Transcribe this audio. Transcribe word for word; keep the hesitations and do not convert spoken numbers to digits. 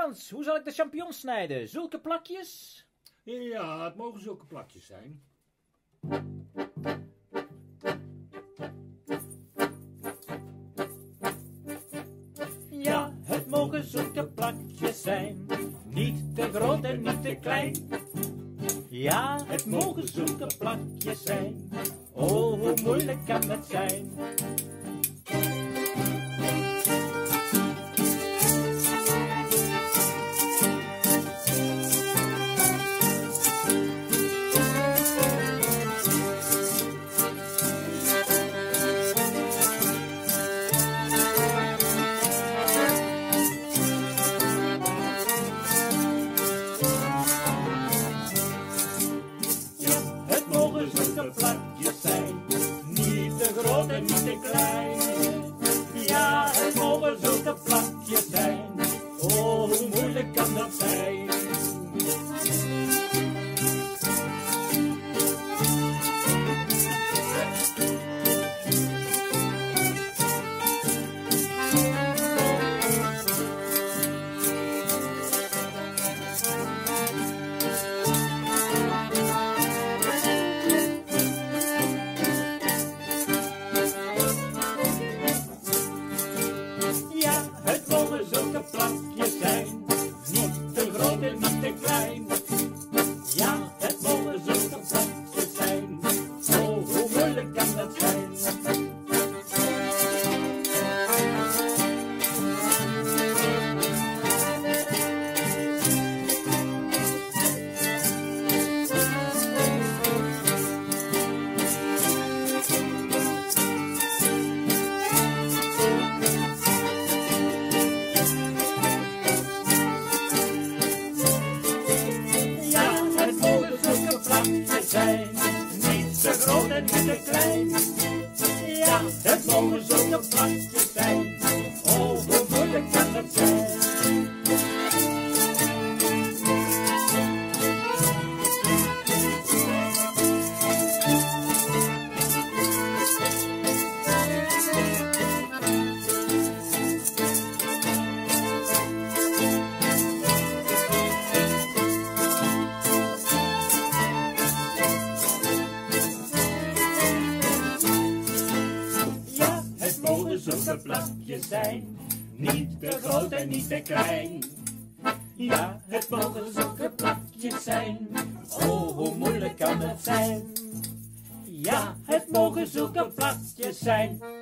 Frans, hoe zal ik de champignons snijden? Zulke plakjes? Ja, het mogen zulke plakjes zijn. Ja, het mogen zulke plakjes zijn. Niet te groot en niet te klein. Ja, het mogen zulke plakjes zijn. Oh, hoe moeilijk kan het zijn? Plakjes zijn, niet te groot en niet te klein. Ja, het mogen zulke plakjes zijn. Oh, hoe moeilijk kan dat zijn? Zulke plakjes zijn, niet te groot en niet te klein. Ja, het mogen zulke plakjes zijn. Oh, hoe moeilijk kan dat zijn? Zijn, niet te groot en niet te klein. Ja, het mogen zulke plakjes zijn. Oh, hoe moeilijk kan het zijn? Zulke plakjes zijn, niet te groot en niet te klein. Ja, het mogen zulke plakjes zijn. Oh, hoe moeilijk kan het zijn? Ja, het mogen zulke plakjes zijn.